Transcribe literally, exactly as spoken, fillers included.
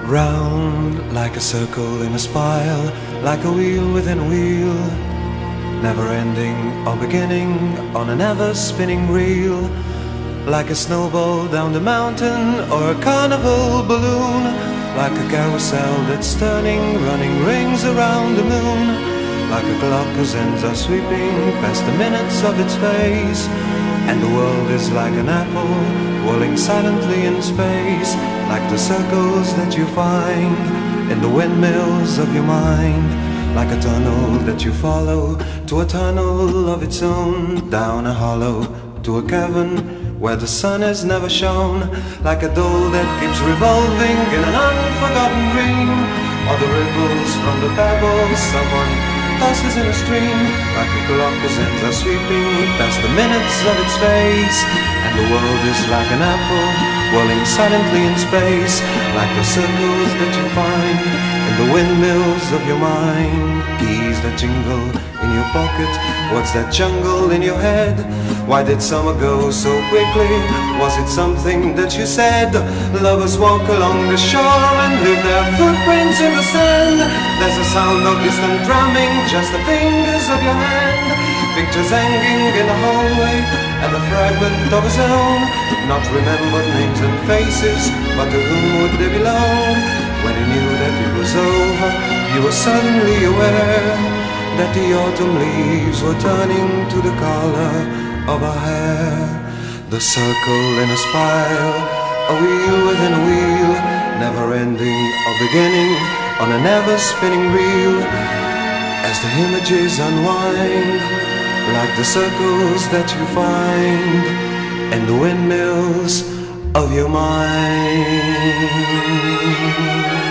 Round like a circle in a spiral, like a wheel within a wheel, never ending or beginning on an ever spinning reel. Like a snowball down the mountain or a carnival balloon, like a carousel that's turning, running rings around the moon. Like a clock whose ends are sweeping past the minutes of its face, and the world is like an apple whirling silently in space. Like the circles that you find in the windmills of your mind, like a tunnel that you follow to a tunnel of its own, down a hollow to a cavern where the sun has never shone. Like a doll that keeps revolving in an unforgotten dream, or the ripples from the pebbles someone tosses in a stream. Like a clock whose ends are sweeping past the minutes of its face, and the world is like an apple whirling silently in space. Like the circles that you find in the windmills of your mind. Keys that jingle in your pocket, what's that jungle in your head? Why did summer go so quickly? Was it something that you said? Lovers walk along the shore and leave their footprints in the sand. There's a sound of distant drumming, just the fingers of your hand. Pictures hanging in the hallway, and a fragment of his own. Not remembered names and faces, but to whom would they belong? When he knew that it was over, you were suddenly aware that the autumn leaves were turning to the color of her hair. The circle in a spiral, a wheel within a wheel, never ending or beginning on a never spinning reel. As the images unwind, like the circles that you find in the windmills of your mind.